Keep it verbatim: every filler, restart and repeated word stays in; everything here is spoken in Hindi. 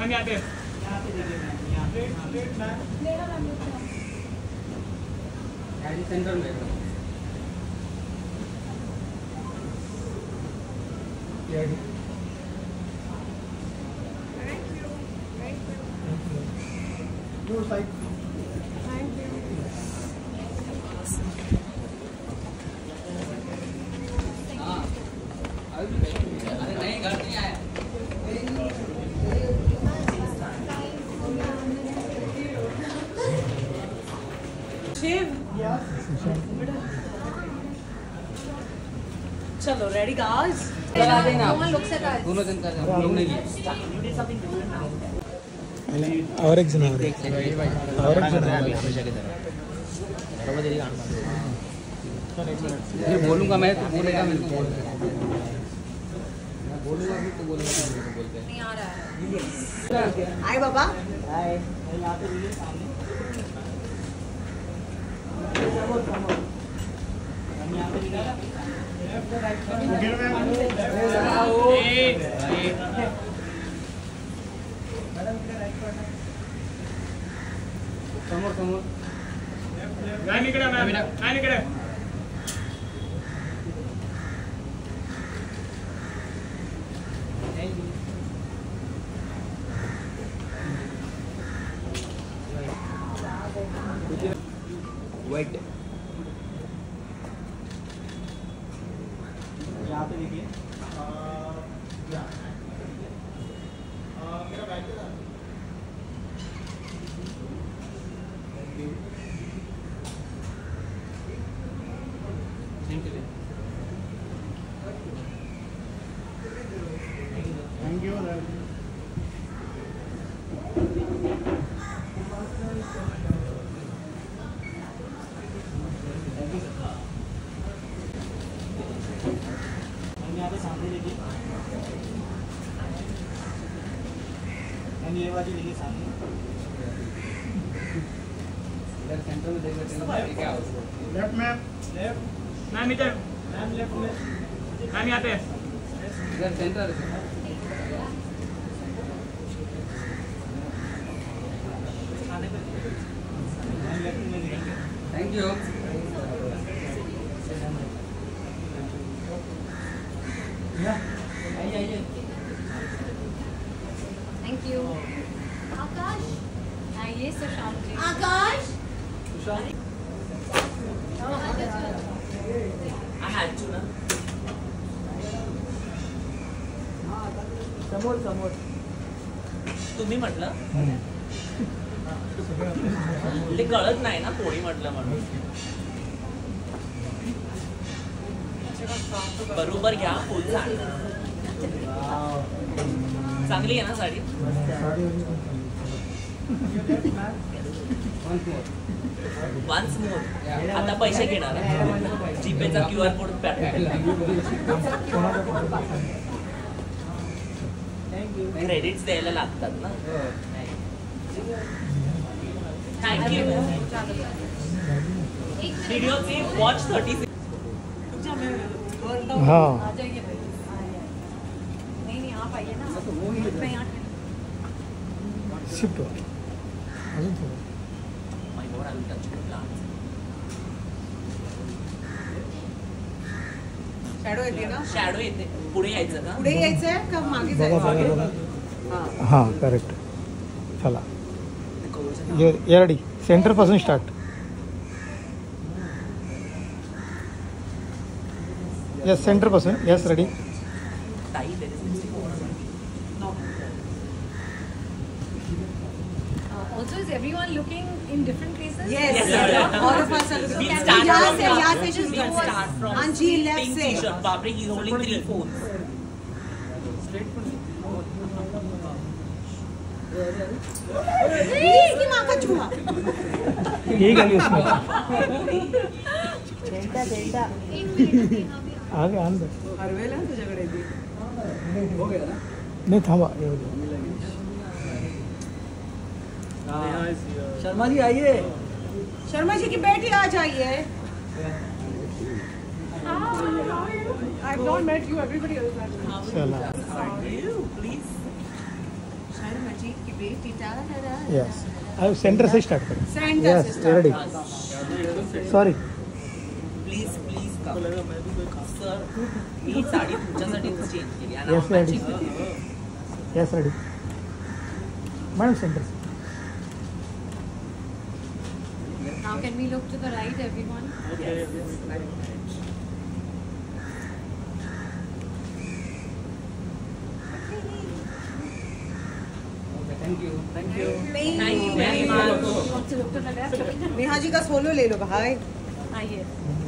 मैम यहाँ पे यहाँ पे देखिए मैम यहाँ पे सेंटर में चलो रेडी गाइस दोनों जन कर घूमने की और एक जन और एक जन ये बोलूंगा मैं तो बोलेगा मेरे को बोलूंगा फिर तो बोलेगा मेरे को बोलते हैं नहीं आ रहा है हाय बाबा हाय यहाँ पे देखिए सामने हम यहाँ पे दिखा समोर समोर मॅम इकडे मॅम मॅम इकडे वाइट यहाँ पे देखिए मेरा बैग था थैंक यू यहाँ पे सामने देखिए ये वाली देखिए सामने इधर सेंटर में देख लेते हैं क्या हो लेफ्ट मैम लेफ्ट मैम इधर मैम लेफ्ट में मैम यहाँ पे इधर centre thank you thank you Akash आइए सुशांत जी आकाश समोर समोर तुम्ही म्हटलं ते कळत नाही ना कोणी म्हटलं म्हणून बरोबर घ्या फुल साडी चांगली आहे ना साडी वन्स मोर आता पैसे घेणार जीपेचा क्यू आर कोड क्रेडिट्स द्यायला लागतात ना थँक्यू व्हिडिओचे वॉच थर्टी हाँ आ जाइए भाई नहीं नहीं आप आइए ना मैं यहाँ शिफ्ट अजून थोडं my god I will touch the plant shadow येते ना शॅडो येते पुढे यायचं का पुढे यायचंय का मागे बघा जायचं बघा बघा हां करेक्ट चला ये ये रेडी सेंटरपासून स्टार्ट यस सेंटरपासून यस रेडी ताई there is Also, is everyone looking in different places? Yes, Yes, yes. yes. All of us are looking. We'll Can start we यहाँ from से यहाँ से just We'll go start from Anji left pink से. t-shirt. Babri, he's holding three phones. इसकी माँ का चूहा. यही गली उसमें डेल्टा डेल्टा. आगे अंदर हरवेला तुझ्याकडे ती. नहीं थांबा येऊ दे. शर्मा जी आइए शर्मा जी की बेटी आ जाइए. I've not met you. Everybody else has met you. चला Are you? Please. Sharma ji की बेटी टारा यस अब सेंटर से स्टार्ट करो सेंटर यस से रेडी सॉरी प्लीज प्लीज का सर ही साडी तुमच्यासाठीच चेंज केली आणि Yes, आम्हाची ready. Yes ready madam centre से Now can we look to the right, everyone? Thank you thank you thank you very much Want to look to the left? Neha ji का सोलो ले लो भाई आइए